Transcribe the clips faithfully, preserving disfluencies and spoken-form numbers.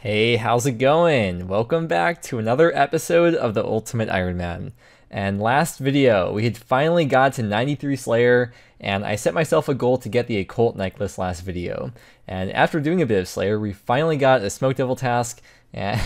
Hey, how's it going? Welcome back to another episode of the Ultimate Ironman. And last video, we had finally got to ninety-three Slayer, and I set myself a goal to get the occult necklace last video. And after doing a bit of Slayer, we finally got a Smoke Devil task, and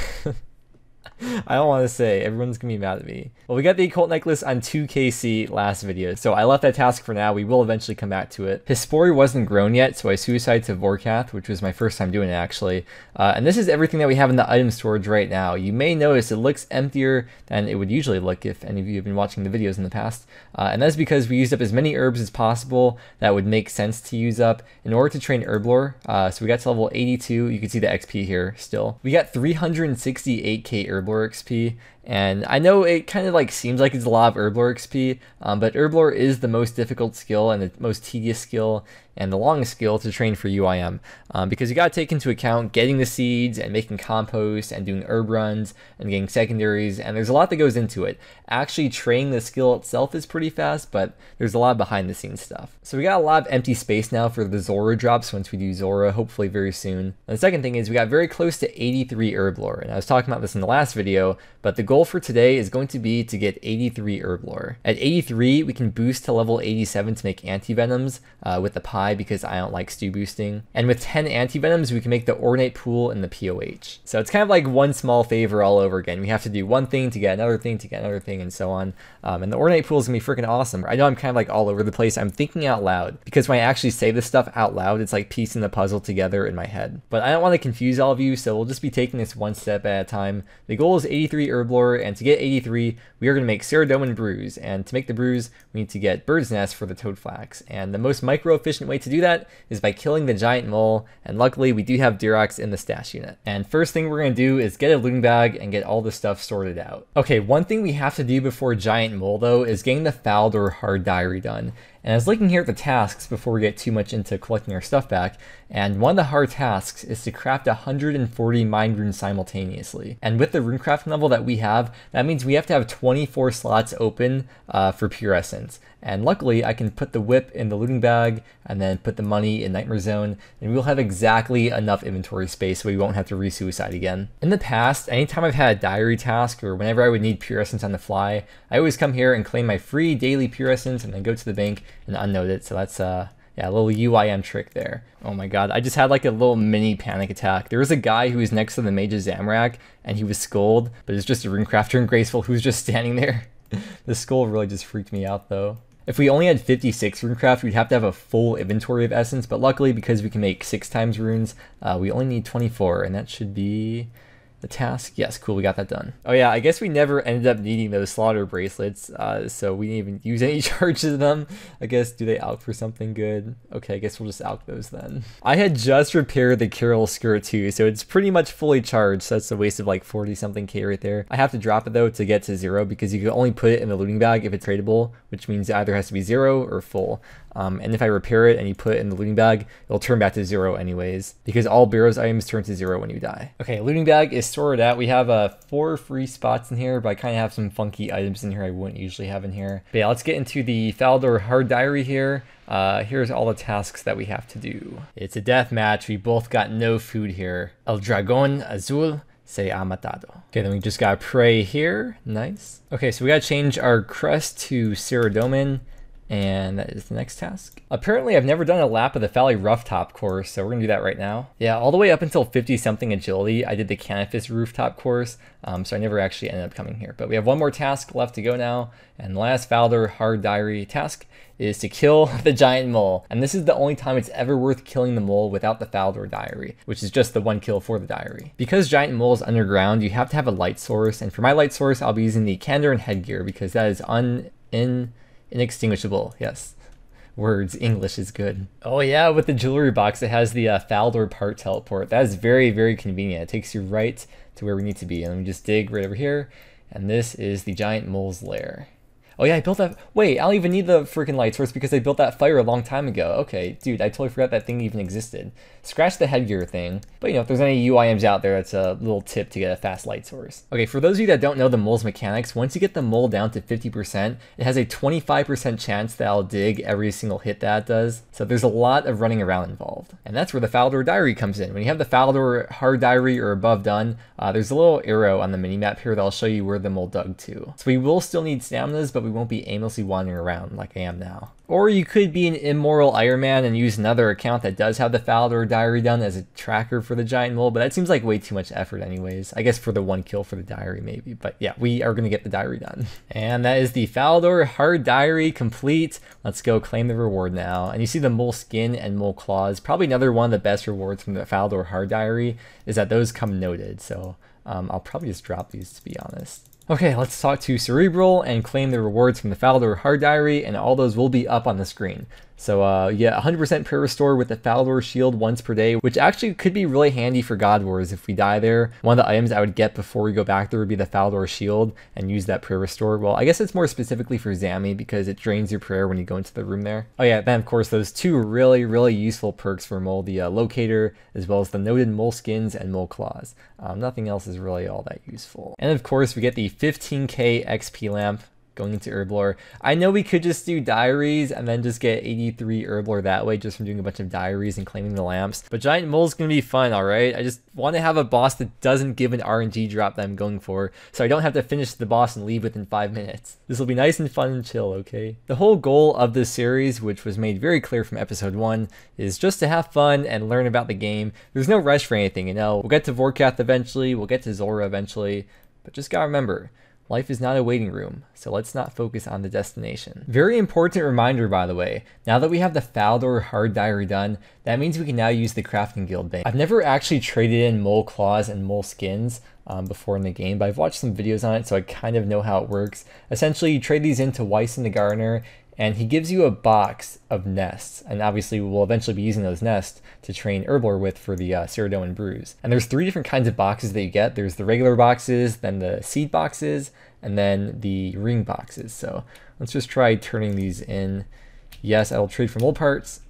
I don't want to say, everyone's gonna be mad at me. Well, we got the occult necklace on two K C last video, so I left that task for now. We will eventually come back to it. His Spore wasn't grown yet, so I suicided to Vorkath, which was my first time doing it actually. Uh, and this is everything that we have in the item storage right now. You may notice it looks emptier than it would usually look if any of you have been watching the videos in the past. Uh, and that's because we used up as many herbs as possible that would make sense to use up in order to train Herblore. Uh, so we got to level eighty-two. You can see the X P here still. We got three hundred sixty-eight K Herblore X P. And I know it kind of like seems like it's a lot of Herblore X P, um, but Herblore is the most difficult skill and the most tedious skill and the longest skill to train for U I M, um, because you got to take into account getting the seeds and making compost and doing herb runs and getting secondaries, and there's a lot that goes into it. Actually training the skill itself is pretty fast, but there's a lot of behind the scenes stuff. So we got a lot of empty space now for the Zora drops once we do Zora, hopefully very soon. And the second thing is we got very close to eighty-three Herblore, and I was talking about this in the last video, but the goal for today is going to be to get eighty-three Herblore. At eighty-three, we can boost to level eighty-seven to make anti-venoms uh, with the pie, because I don't like stew boosting. And with ten anti-venoms, we can make the ornate pool and the P O H. So it's kind of like one small favor all over again. We have to do one thing to get another thing to get another thing and so on. Um, and the ornate pool is gonna be freaking awesome. I know I'm kind of like all over the place. I'm thinking out loud, because when I actually say this stuff out loud, it's like piecing the puzzle together in my head. But I don't want to confuse all of you, so we'll just be taking this one step at a time. The goal is eighty-three Herblore, and to get eighty-three, we are going to make Ceradomin brews. And to make the brews, we need to get Bird's Nest for the Toad Flax. And the most micro-efficient way to do that is by killing the giant mole, and luckily we do have Durox in the stash unit. And first thing we're going to do is get a looting bag and get all the stuff sorted out. Okay, one thing we have to do before giant mole though is getting the Faldor hard diary done. And I was looking here at the tasks before we get too much into collecting our stuff back, and one of the hard tasks is to craft one hundred forty mind runes simultaneously. And with the runecrafting level that we have, that means we have to have twenty-four slots open uh, for pure essence. And luckily, I can put the whip in the looting bag and then put the money in Nightmare Zone, and we'll have exactly enough inventory space so we won't have to re-suicide again. In the past, anytime I've had a diary task or whenever I would need pure essence on the fly, I always come here and claim my free daily pure essence and then go to the bank and unnote it. So that's uh yeah, a little U I M trick there. Oh my god, I just had like a little mini panic attack. There was a guy who was next to the Mage of Zamorak and he was skulled, but it's just a runecrafter and Graceful who's just standing there. The skull really just freaked me out though. If we only had fifty-six runecraft, we'd have to have a full inventory of essence, but luckily because we can make six times runes, uh, we only need twenty-four, and that should be the task. Yes, cool, we got that done. Oh yeah, I guess we never ended up needing those slaughter bracelets, uh, so we didn't even use any charges of them. I guess, do they alch for something good? Okay, I guess we'll just alch those then. I had just repaired the Carol skirt too, so it's pretty much fully charged, so that's a waste of like forty something K right there. I have to drop it though to get to zero, because you can only put it in the looting bag if it's tradable, which means it either has to be zero or full. Um, and if I repair it and you put it in the looting bag, it'll turn back to zero anyways, because all Barrow's items turn to zero when you die. Okay, looting bag is sorted out. We have uh, four free spots in here, but I kind of have some funky items in here I wouldn't usually have in here. But yeah, let's get into the Faldor hard diary here. Uh, here's all the tasks that we have to do. It's a death match. We both got no food here. El Dragón Azul se ha matado. Okay, then we just gotta pray here. Nice. Okay, so we gotta change our crest to Ceradomin, and that is the next task. Apparently I've never done a lap of the Valley Rooftop course, so we're gonna do that right now. Yeah, all the way up until fifty something agility, I did the Canifis Rooftop course, um, so I never actually ended up coming here. But we have one more task left to go now, and the last Faldor hard diary task is to kill the giant mole. And this is the only time it's ever worth killing the mole without the Faldor diary, which is just the one kill for the diary. Because giant mole is underground, you have to have a light source, and for my light source, I'll be using the Kandarin headgear, because that is un in inextinguishable. Yes, words, English is good. Oh yeah, with the jewelry box, it has the uh, Faldor part teleport. That is very, very convenient. It takes you right to where we need to be. And we just dig right over here, and this is the giant mole's lair. Oh yeah, I built that. Wait, I don't even need the freaking light source because I built that fire a long time ago. Okay, dude, I totally forgot that thing even existed. Scratch the headgear thing. But you know, if there's any U I Ms out there, that's a little tip to get a fast light source. Okay, for those of you that don't know the mole's mechanics, once you get the mole down to fifty percent, it has a twenty-five percent chance that I'll dig every single hit that it does. So there's a lot of running around involved. And that's where the Falador Diary comes in. When you have the Falador Hard Diary or above done, uh, there's a little arrow on the minimap here that'll show you where the mole dug to. So we will still need staminas, but we won't be aimlessly wandering around like I am now. Or you could be an immoral Ironman and use another account that does have the Falador Diary done as a tracker for the giant mole, but that seems like way too much effort anyways. I guess for the one kill for the diary maybe, but yeah, we are going to get the diary done. And that is the Falador Hard Diary complete. Let's go claim the reward now. And you see the mole skin and mole claws. Probably another one of the best rewards from the Falador Hard Diary is that those come noted, so um, I'll probably just drop these to be honest. Okay, let's talk to Cerebral and claim the rewards from the Falador Hard Diary, and all those will be up on the screen. So uh, yeah, one hundred percent prayer restore with the Falador shield once per day, which actually could be really handy for God Wars if we die there. One of the items I would get before we go back there would be the Falador shield and use that prayer restore. Well, I guess it's more specifically for Zammy because it drains your prayer when you go into the room there. Oh yeah, then of course those two really, really useful perks for Mole, the uh, Locator, as well as the noted Mole Skins and Mole Claws. Um, nothing else is really all that useful. And of course we get the fifteen K X P lamp going into Herblore. I know we could just do diaries and then just get eighty-three Herblore that way just from doing a bunch of diaries and claiming the lamps, but Giant Mole's gonna be fun, alright? I just want to have a boss that doesn't give an R N G drop that I'm going for, so I don't have to finish the boss and leave within five minutes. This will be nice and fun and chill, okay? The whole goal of this series, which was made very clear from episode one, is just to have fun and learn about the game. There's no rush for anything, you know? We'll get to Vorkath eventually, we'll get to Zora eventually, but just gotta remember, life is not a waiting room, so let's not focus on the destination. Very important reminder, by the way, now that we have the Falador Hard Diary done, that means we can now use the Crafting Guild Bank. I've never actually traded in Mole Claws and Mole Skins um, before in the game, but I've watched some videos on it, so I kind of know how it works. Essentially, you trade these into Weiss and the Gardener, and he gives you a box of nests, and obviously we'll eventually be using those nests to train Herblore with for the uh, Ceradoan Brews. And there's three different kinds of boxes that you get. There's the regular boxes, then the seed boxes, and then the ring boxes. So let's just try turning these in. Yes, I will trade for mold parts.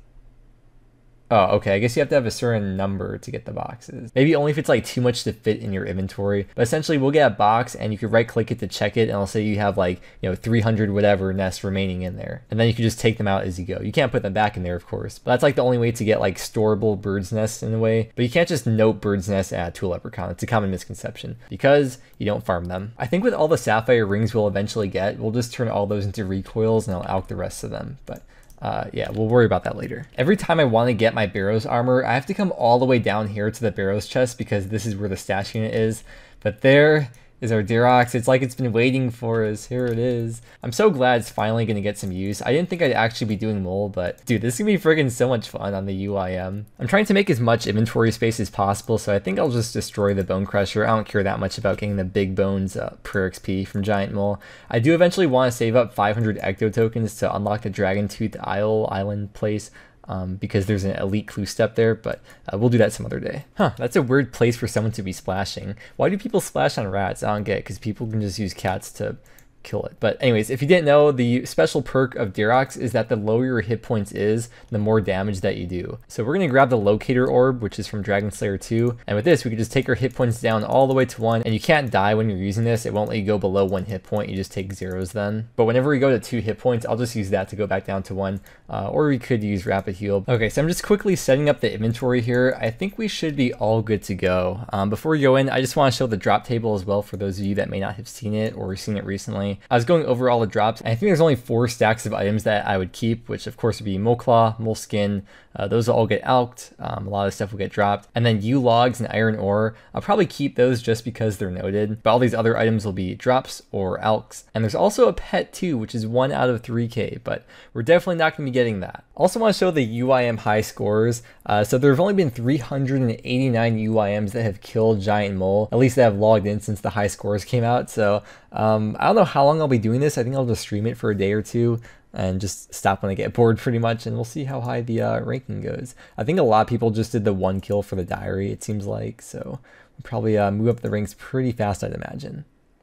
Oh, okay, I guess you have to have a certain number to get the boxes. Maybe only if it's like too much to fit in your inventory. But essentially we'll get a box and you can right click it to check it, and I'll say you have like, you know, three hundred whatever nests remaining in there. And then you can just take them out as you go. You can't put them back in there, of course. But that's like the only way to get like storable bird's nests in a way. But you can't just note bird's nests at to a leprechaun. It's a common misconception because you don't farm them. I think with all the sapphire rings we'll eventually get, we'll just turn all those into recoils and I'll alch the rest of them. But Uh, yeah, we'll worry about that later. Every time I want to get my Barrows armor, I have to come all the way down here to the Barrows chest because this is where the stash unit is. But there is our Durox. It's like it's been waiting for us. Here it is. I'm so glad it's finally going to get some use. I didn't think I'd actually be doing Mole, but dude, this is going to be friggin' so much fun on the U I M. I'm trying to make as much inventory space as possible, so I think I'll just destroy the Bone Crusher. I don't care that much about getting the big bones uh, per X P from Giant Mole. I do eventually want to save up five hundred Ecto tokens to unlock the Dragon Tooth Isle Island place. Um, because there's an elite clue step there, but uh, we'll do that some other day. Huh, that's a weird place for someone to be splashing. Why do people splash on rats? I don't get it, because people can just use cats to kill it. But anyways, if you didn't know, the special perk of Durox is that the lower your hit points is, the more damage that you do. So we're going to grab the Locator Orb, which is from Dragon Slayer two, and with this we can just take our hit points down all the way to one, and you can't die when you're using this. It won't let you go below one hit point, you just take zeros then. But whenever we go to two hit points, I'll just use that to go back down to one, uh, or we could use Rapid Heal. Okay, so I'm just quickly setting up the inventory here. I think we should be all good to go. Um, before we go in, I just want to show the drop table as well for those of you that may not have seen it or seen it recently. I was going over all the drops, and I think there's only four stacks of items that I would keep, which of course would be Mole Claw, Mole Skin. Uh, those will all get alked. Um, a lot of stuff will get dropped. And then U logs and iron ore, I'll probably keep those just because they're noted, but all these other items will be drops or alks. And there's also a pet too, which is one out of three K, but we're definitely not going to be getting that. Also want to show the U I M high scores. Uh, so there have only been three hundred eighty-nine U I Ms that have killed Giant Mole, at least that have logged in since the high scores came out. So um, I don't know how long I'll be doing this. I think I'll just stream it for a day or two and just stop when I get bored pretty much, and we'll see how high the uh, ranking goes. I think a lot of people just did the one kill for the diary, it seems like, so we'll probably uh, move up the ranks pretty fast, I'd imagine.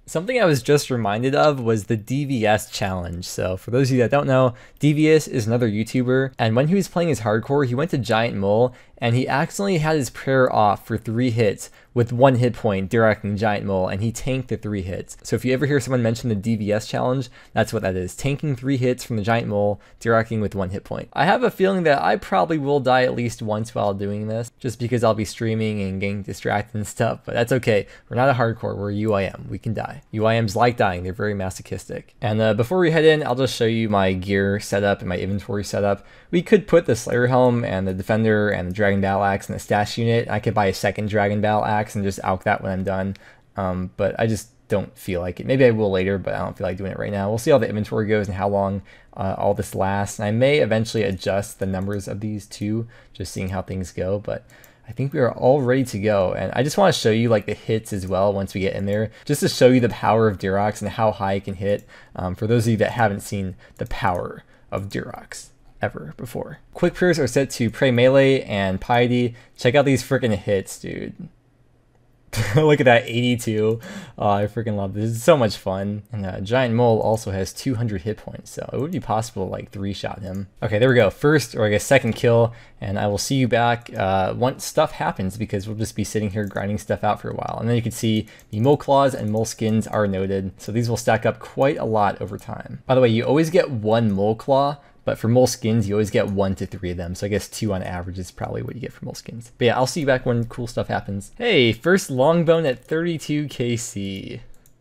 Something I was just reminded of was the D V S challenge. So for those of you that don't know, D V S is another YouTuber, and when he was playing his hardcore, he went to Giant Mole, and he accidentally had his prayer off for three hits with one hit point directing Giant Mole, and he tanked the three hits. So if you ever hear someone mention the D V S challenge, that's what that is, tanking three hits from the Giant Mole, directing with one hit point. I have a feeling that I probably will die at least once while doing this, just because I'll be streaming and getting distracted and stuff, but that's okay. We're not a hardcore, we're a U I M, we can die. U I Ms like dying, they're very masochistic. And uh, before we head in, I'll just show you my gear setup and my inventory setup. We could put the Slayer Helm and the Defender and the Dragon Battle Axe in the stash unit. I could buy a second Dragon Battle Axe and just alch that when I'm done, um, but I just don't feel like it. Maybe I will later, but I don't feel like doing it right now. We'll see how the inventory goes and how long uh, all this lasts. And I may eventually adjust the numbers of these too, just seeing how things go, but I think we are all ready to go. And I just want to show you like the hits as well once we get in there, just to show you the power of Durox and how high it can hit, um, for those of you that haven't seen the power of Durox ever before. Quick prayers are set to Pray Melee and Piety. Check out these freaking hits, dude. Look at that, eighty-two. Oh, I freaking love this. It's so much fun. And uh, Giant Mole also has two hundred hit points, so it would be possible to like three-shot him. Okay, there we go. First, or I guess second kill, and I will see you back uh, once stuff happens, because we'll just be sitting here grinding stuff out for a while. And then you can see the mole claws and mole skins are noted, so these will stack up quite a lot over time. By the way, you always get one mole claw, but for mole skins, you always get one to three of them. So I guess two on average is probably what you get for mole skins. But yeah, I'll see you back when cool stuff happens. Hey, first longbone at thirty-two K C.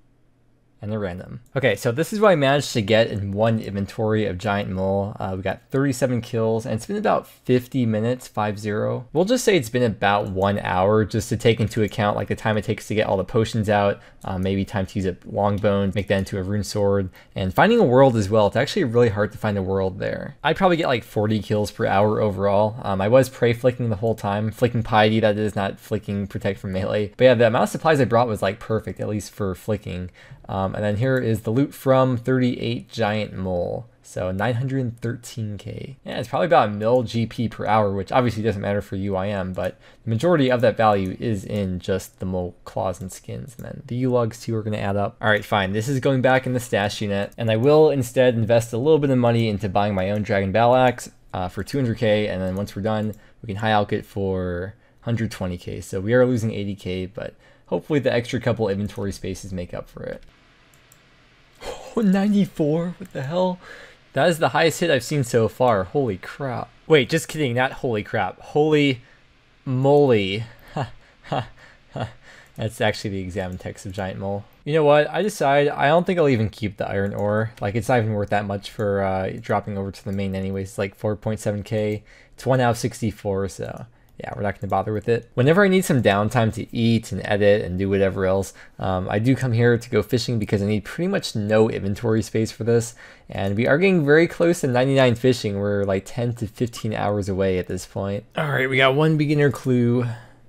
And a random. Okay, so this is what I managed to get in one inventory of Giant Mole. Uh, we got thirty-seven kills, and it's been about fifty minutes, five zero. We'll just say it's been about one hour, just to take into account like the time it takes to get all the potions out, uh, maybe time to use a longbone, make that into a rune sword, and finding a world as well. It's actually really hard to find a world there. I'd probably get like forty kills per hour overall. Um, I was prey flicking the whole time, flicking Piety, that is, not flicking protect from melee. But yeah, the amount of supplies I brought was like perfect, at least for flicking. Um, and then here is the loot from thirty-eight Giant Mole. So nine hundred thirteen K. Yeah, it's probably about a mil G P per hour, which obviously doesn't matter for U I M, but the majority of that value is in just the mole claws and skins. And then the U-logs too are going to add up. All right, fine. This is going back in the stash unit, and I will instead invest a little bit of money into buying my own Dragon Battle Axe uh, for two hundred K, and then once we're done, we can high alch it for one hundred twenty K. So we are losing eighty K, but hopefully the extra couple inventory spaces make up for it. Oh, ninety-four? What the hell? That is the highest hit I've seen so far. Holy crap. Wait, just kidding. Not holy crap. Holy moly. That's actually the exam text of Giant Mole. You know what? I decided I don't think I'll even keep the iron ore. Like, it's not even worth that much for uh, dropping over to the main anyways. It's like four point seven K. It's one out of sixty-four, so yeah, we're not going to bother with it. Whenever I need some downtime to eat and edit and do whatever else, um, I do come here to go fishing because I need pretty much no inventory space for this. And we are getting very close to ninety-nine fishing. We're like ten to fifteen hours away at this point. All right, we got one beginner clue.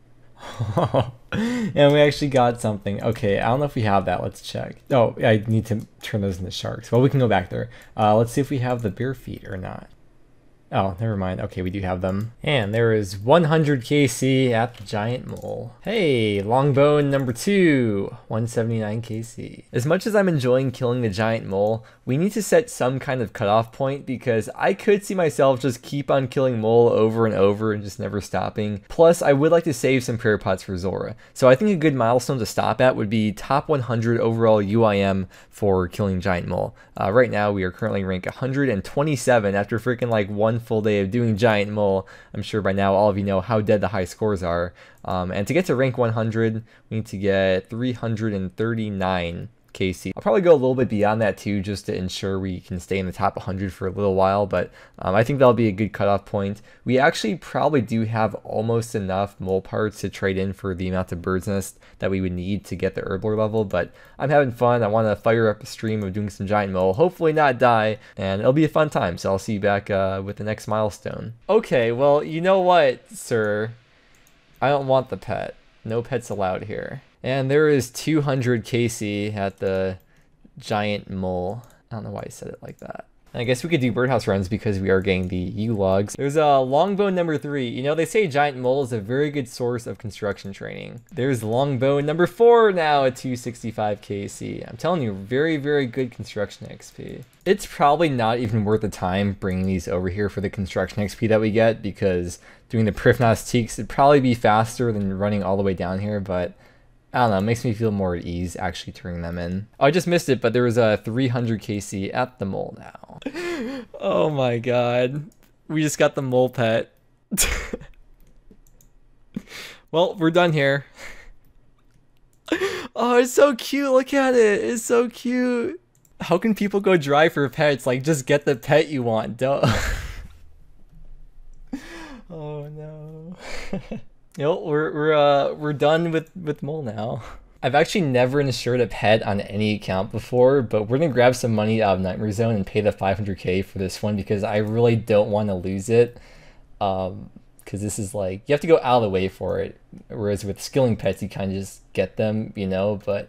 And we actually got something. Okay, I don't know if we have that. Let's check. Oh, I need to turn those into sharks. Well, we can go back there. Uh, let's see if we have the bear feet or not. Oh, never mind. Okay, we do have them. And there is one hundred K C at the Giant Mole. Hey, longbone number two, one seventy-nine K C. As much as I'm enjoying killing the Giant Mole, we need to set some kind of cutoff point, because I could see myself just keep on killing Mole over and over and just never stopping. Plus, I would like to save some prayer pots for Zora. So I think a good milestone to stop at would be top one hundred overall U I M for killing Giant Mole. Uh, right now, we are currently ranked one hundred twenty-seven after freaking like one full day of doing Giant Mole. I'm sure by now all of you know how dead the high scores are. Um, and to get to rank one hundred, we need to get three hundred thirty-nine K C. I'll probably go a little bit beyond that too, just to ensure we can stay in the top one hundred for a little while, but um, I think that'll be a good cutoff point. We actually probably do have almost enough mole parts to trade in for the amount of bird's nest that we would need to get the herblore level, but I'm having fun. I want to fire up a stream of doing some Giant Mole, hopefully not die, and it'll be a fun time, so I'll see you back uh, with the next milestone. Okay, well, you know what, sir? I don't want the pet. No pets allowed here. And there is two hundred K C at the Giant Mole. I don't know why I said it like that. And I guess we could do birdhouse runs because we are getting the U logs. There's a uh, longbone number three. You know, they say giant mole is a very good source of construction training. There's longbone number four now at two sixty-five K C. I'm telling you, very, very good construction X P. It's probably not even worth the time bringing these over here for the construction X P that we get, because doing the Prifnastiques would probably be faster than running all the way down here, but I don't know, it makes me feel more at ease actually turning them in. Oh, I just missed it, but there was a three hundred K C at the mole now. Oh my god. We just got the mole pet. Well, we're done here. Oh, it's so cute. Look at it. It's so cute. How can people go dry for pets? Like, just get the pet you want. Duh. Oh no. Yep, we're we're uh we're done with with mole now. I've actually never insured a pet on any account before, but we're gonna grab some money out of Nightmare Zone and pay the five hundred K for this one because I really don't want to lose it. Um, because this is like, you have to go out of the way for it, whereas with skilling pets you kind of just get them, you know. But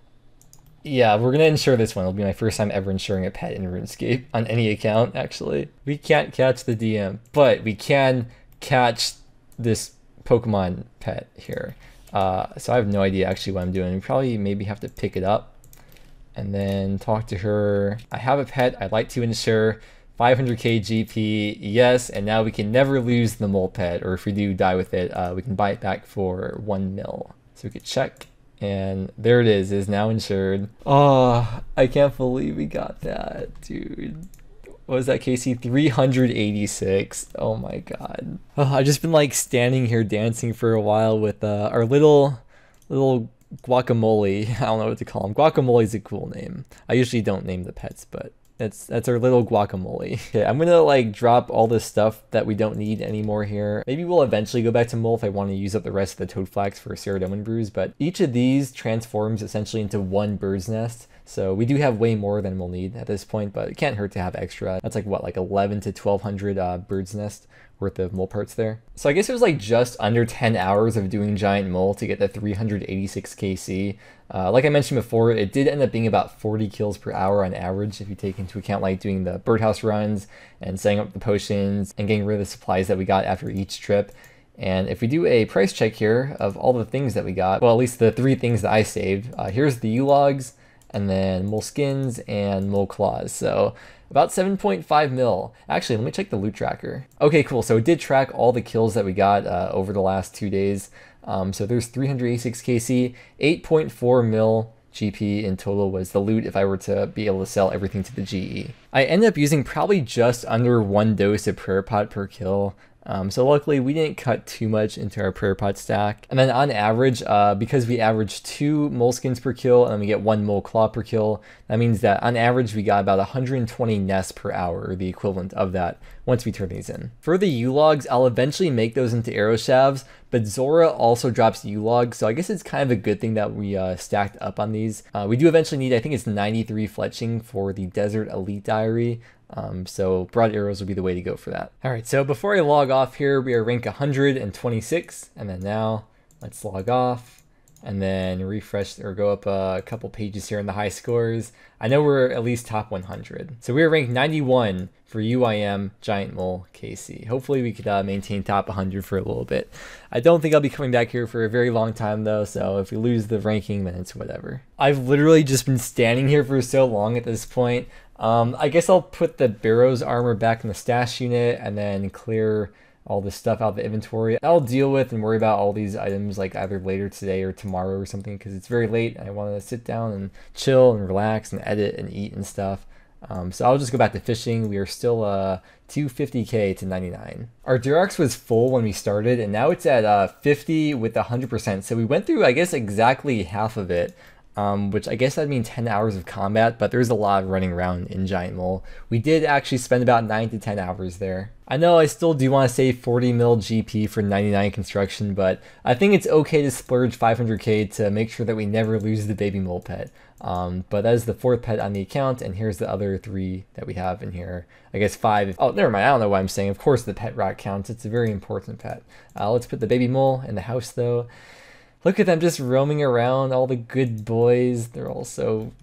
yeah, we're gonna insure this one. It'll be my first time ever insuring a pet in RuneScape on any account. Actually, we can't catch the D M, but we can catch this Pokemon pet here. Uh, so I have no idea actually what I'm doing. We probably maybe have to pick it up and then talk to her. I have a pet I'd like to insure, five hundred K G P, yes, and now we can never lose the mole pet, or if we do die with it, uh, we can buy it back for one mil. So we could check, and there it is, it is now insured. Oh, I can't believe we got that, dude. What was that, K C? three hundred eighty-six. Oh my god. Oh, I've just been like standing here dancing for a while with uh, our little little guacamole. I don't know what to call him. Guacamole is a cool name. I usually don't name the pets, but that's that's our little guacamole. Okay, I'm gonna like drop all this stuff that we don't need anymore here. Maybe we'll eventually go back to mole if I want to use up the rest of the toad flax for Ceradomin brews, but each of these transforms essentially into one bird's nest. So we do have way more than we'll need at this point, but it can't hurt to have extra. That's like what, like eleven to twelve hundred uh, bird's nest worth of mole parts there. So I guess it was like just under ten hours of doing giant mole to get the three hundred eighty-six K C. Uh, like I mentioned before, it did end up being about forty kills per hour on average if you take into account like doing the birdhouse runs and setting up the potions and getting rid of the supplies that we got after each trip. And if we do a price check here of all the things that we got, well, at least the three things that I saved, uh, here's the U logs, and then mole skins and mole claws. So about seven point five mil. Actually, let me check the loot tracker. Okay, cool. So it did track all the kills that we got uh, over the last two days. Um, so there's three hundred eighty-six K C, eight point four mil G P in total was the loot if I were to be able to sell everything to the G E. I ended up using probably just under one dose of prayer pot per kill. Um, so luckily we didn't cut too much into our prayer pot stack. And then on average, uh, because we average two moleskins per kill and then we get one mole claw per kill, that means that on average we got about one hundred twenty nests per hour, or the equivalent of that, once we turn these in. For the U logs, I'll eventually make those into arrow shafts, but Zora also drops U logs, so I guess it's kind of a good thing that we uh, stacked up on these. Uh, we do eventually need, I think it's ninety-three fletching for the Desert Elite Diary. Um, so broad arrows will be the way to go for that. All right, so before I log off here, we are rank one hundred twenty-six, and then now let's log off and then refresh or go up a couple pages here in the high scores. I know we're at least top one hundred. So we are ranked ninety-one for U I M Giant Mole K C. Hopefully we could uh, maintain top one hundred for a little bit. I don't think I'll be coming back here for a very long time though, so if we lose the ranking, then it's whatever. I've literally just been standing here for so long at this point. Um, I guess I'll put the Barrow's armor back in the stash unit and then clear all this stuff out of the inventory. I'll deal with and worry about all these items like either later today or tomorrow or something, because it's very late and I want to sit down and chill and relax and edit and eat and stuff. Um, so I'll just go back to fishing. We are still uh, two fifty K to ninety-nine. Our Durex was full when we started and now it's at uh, fifty with one hundred percent. So we went through, I guess, exactly half of it. Um, which I guess that'd mean ten hours of combat, but there's a lot of running around in Giant Mole. We did actually spend about nine to ten hours there. I know I still do want to save forty mil G P for ninety-nine construction, but I think it's okay to splurge five hundred K to make sure that we never lose the baby mole pet. Um, but that is the fourth pet on the account, and here's the other three that we have in here. I guess five. Oh, never mind. I don't know what I'm saying. Of course the pet rat counts. It's a very important pet. Uh, let's put the baby mole in the house though. Look at them just roaming around, all the good boys. They're all so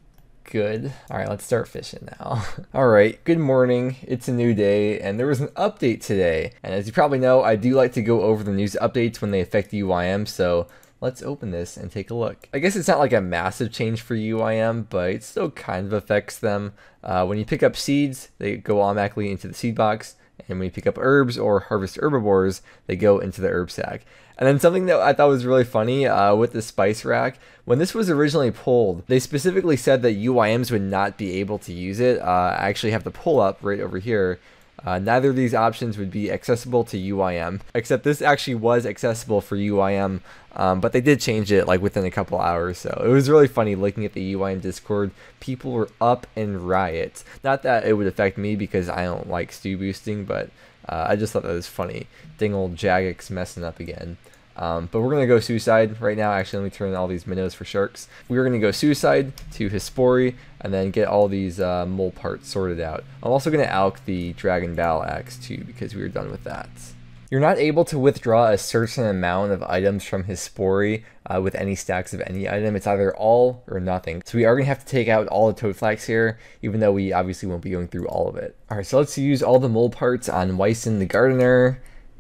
good. All right, let's start fishing now. All right, good morning. It's a new day, and there was an update today. And as you probably know, I do like to go over the news updates when they affect U I M, so let's open this and take a look. I guess it's not like a massive change for U I M, but it still kind of affects them. Uh, when you pick up seeds, they go automatically into the seed box. And when you pick up herbs or harvest herbivores, they go into the herb sack. And then something that I thought was really funny uh, with the spice rack, when this was originally pulled, they specifically said that U I Ms would not be able to use it. Uh, I actually have the pull up right over here. Uh, neither of these options would be accessible to U I M, except this actually was accessible for U I M, um, but they did change it like within a couple hours. So it was really funny looking at the U I M Discord. People were up in riots. Not that it would affect me because I don't like stew boosting, but uh, I just thought that was funny. Dang old Jagex messing up again. Um, but we're going to go suicide right now. Actually, let me turn on all these minnows for sharks. We're going to go suicide to Hispori and then get all these uh, mole parts sorted out. I'm also going to alk the dragon battle axe too because we were done with that. You're not able to withdraw a certain amount of items from Hispori uh, with any stacks of any item. It's either all or nothing. So we are going to have to take out all the toad flax here, even though we obviously won't be going through all of it. All right, so let's use all the mole parts on Wyson the gardener.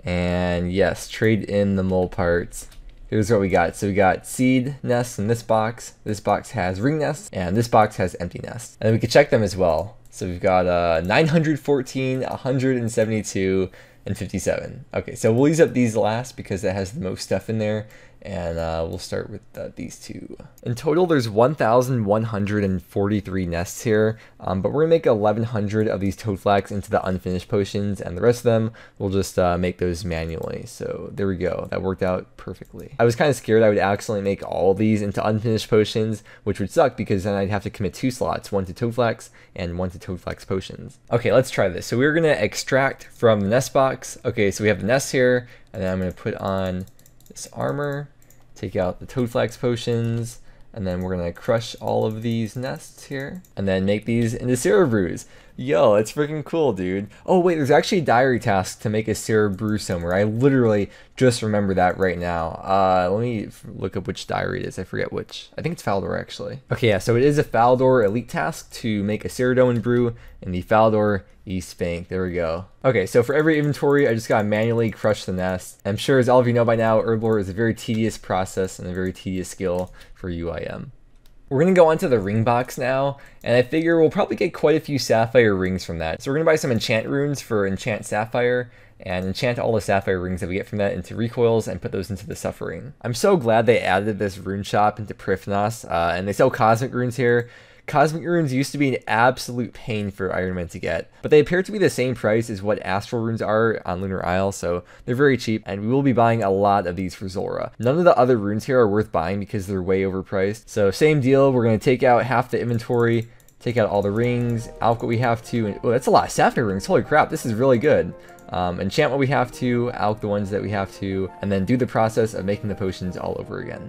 And yes, trade in the mole parts. Here's what we got. So we got seed nests in this box. This box has ring nests, and this box has empty nests. And then we can check them as well. So we've got uh, nine hundred fourteen, one hundred seventy-two, and fifty-seven. Okay, so we'll use up these last because that has the most stuff in there. And uh, we'll start with uh, these two. In total, there's one thousand one hundred forty-three nests here, um, but we're gonna make eleven hundred of these toad flax into the unfinished potions, and the rest of them, we'll just uh, make those manually. So there we go, that worked out perfectly. I was kind of scared I would accidentally make all of these into unfinished potions, which would suck because then I'd have to commit two slots, one to toad flax and one to toad flax potions. Okay, let's try this. So we're gonna extract from the nest box. Okay, so we have the nests here, and then I'm gonna put on this armor. Take out the toad flax potions, and then we're gonna crush all of these nests here, and then make these into syrup brews. Yo, it's freaking cool, dude. Oh wait, there's actually a diary task to make a syrup brew somewhere. I literally just remember that right now. Uh, let me look up which diary it is. I forget which. I think it's Faldor actually. Okay, yeah, so it is a Faldor elite task to make a Ceradoan brew in the Faldor East Bank. There we go. Okay, so for every inventory, I just gotta manually crush the nest. I'm sure as all of you know by now, herblore is a very tedious process and a very tedious skill for U I M. We're gonna go onto the ring box now, and I figure we'll probably get quite a few sapphire rings from that. So we're gonna buy some enchant runes for enchant sapphire, and enchant all the sapphire rings that we get from that into recoils and put those into the suffering. I'm so glad they added this rune shop into Prifnos, uh, and they sell cosmic runes here. Cosmic runes used to be an absolute pain for Ironman to get, but they appear to be the same price as what astral runes are on Lunar Isle, so they're very cheap, and we will be buying a lot of these for Zora. None of the other runes here are worth buying because they're way overpriced, so same deal, we're going to take out half the inventory, take out all the rings, alk what we have to, and oh, that's a lot of sapphire rings, holy crap, this is really good. Um, enchant what we have to, alk the ones that we have to, and then do the process of making the potions all over again.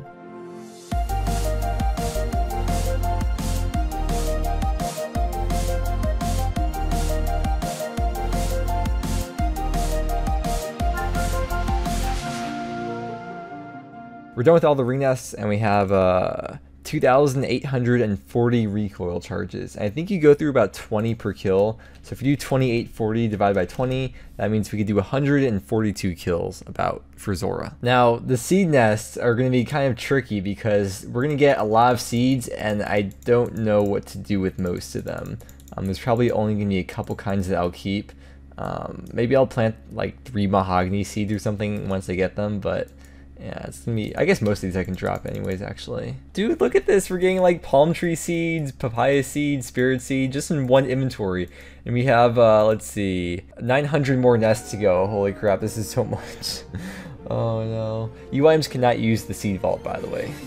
We're done with all the ring nests, and we have uh, two thousand eight hundred forty recoil charges. And I think you go through about twenty per kill. So if you do twenty-eight forty divided by twenty, that means we could do one hundred forty-two kills about for Zora. Now, the seed nests are going to be kind of tricky because we're going to get a lot of seeds, and I don't know what to do with most of them. Um, there's probably only going to be a couple kinds that I'll keep. Um, maybe I'll plant like three mahogany seeds or something once I get them, but yeah, it's gonna be, I guess most of these I can drop anyways, actually. Dude, look at this. We're getting like palm tree seeds, papaya seeds, spirit seed, just in one inventory. And we have, uh, let's see, nine hundred more nests to go. Holy crap, this is so much. Oh no. U I Ms cannot use the seed vault, by the way.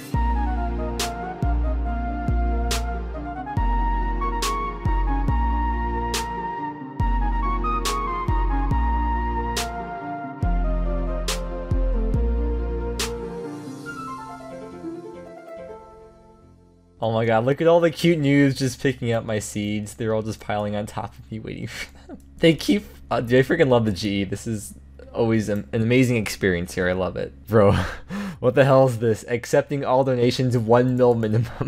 Oh my god, look at all the cute news just picking up my seeds. They're all just piling on top of me waiting for them. They keep... Uh, dude, I freaking love the G E. This is always an, an amazing experience here. I love it. Bro, what the hell is this? Accepting all donations, one mil minimum.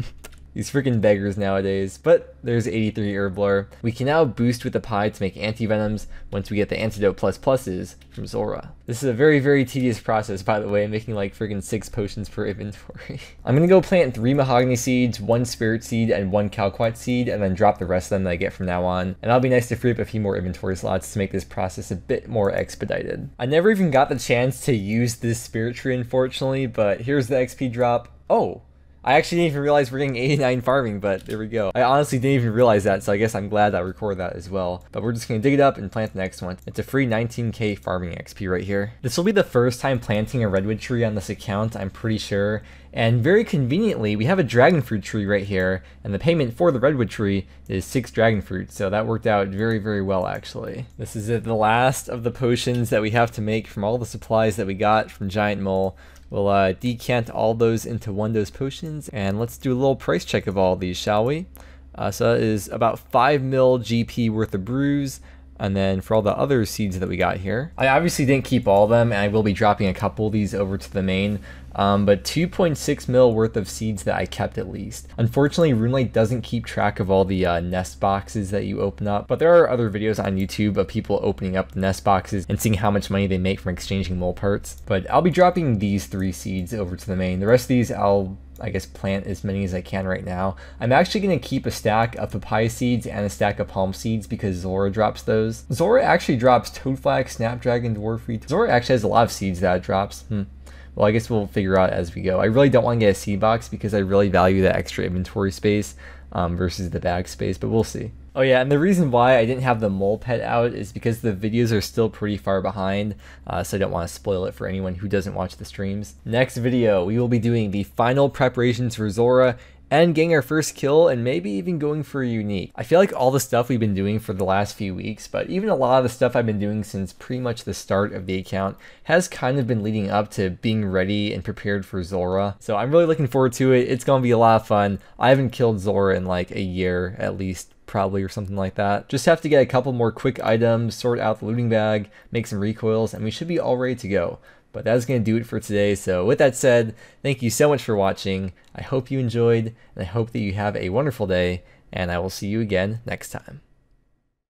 These freaking beggars nowadays. But there's eighty-three Herblore. We can now boost with the pie to make anti-venoms once we get the antidote plus pluses from Zora. This is a very, very tedious process, by the way, making like freaking six potions per inventory. I'm gonna go plant three mahogany seeds, one spirit seed, and one calquat seed, and then drop the rest of them that I get from now on. And it'll be nice to free up a few more inventory slots to make this process a bit more expedited. I never even got the chance to use this spirit tree, unfortunately, but here's the X P drop. Oh! I actually didn't even realize we're getting eighty-nine farming, but there we go. I honestly didn't even realize that, so I guess I'm glad I recorded that as well. But we're just going to dig it up and plant the next one. It's a free nineteen K farming X P right here. This will be the first time planting a redwood tree on this account, I'm pretty sure. And very conveniently, we have a dragon fruit tree right here, and the payment for the redwood tree is six dragon fruit, so that worked out very, very well actually. This is the last of the potions that we have to make from all the supplies that we got from Giant Mole. We'll uh, decant all those into one dose potions, and let's do a little price check of all of these, shall we? Uh, so that is about five mil G P worth of brews, and then for all the other seeds that we got here. I obviously didn't keep all of them, and I will be dropping a couple of these over to the main, um, but two point six mil worth of seeds that I kept at least. Unfortunately, RuneLite doesn't keep track of all the uh, nest boxes that you open up, but there are other videos on YouTube of people opening up the nest boxes and seeing how much money they make from exchanging mole parts. But I'll be dropping these three seeds over to the main. The rest of these I'll I guess plant as many as I can right now. I'm actually going to keep a stack of papaya seeds and a stack of palm seeds because Zora drops those. Zora actually drops Toadflax, Snapdragon, Dwarfy. Zora actually has a lot of seeds that it drops. Hmm. Well, I guess we'll figure out as we go. I really don't want to get a seed box because I really value that extra inventory space um, versus the bag space, but we'll see. Oh yeah, and the reason why I didn't have the mole pet out is because the videos are still pretty far behind, uh, so I don't want to spoil it for anyone who doesn't watch the streams. Next video, we will be doing the final preparations for Zora and getting our first kill, and maybe even going for a unique. I feel like all the stuff we've been doing for the last few weeks, but even a lot of the stuff I've been doing since pretty much the start of the account has kind of been leading up to being ready and prepared for Zora. So I'm really looking forward to it. It's gonna be a lot of fun. I haven't killed Zora in like a year at least, probably, or something like that. Just have to get a couple more quick items, sort out the looting bag, make some recoils, and we should be all ready to go. But that's going to do it for today. So with that said, thank you so much for watching. I hope you enjoyed, and I hope that you have a wonderful day, and I will see you again next time.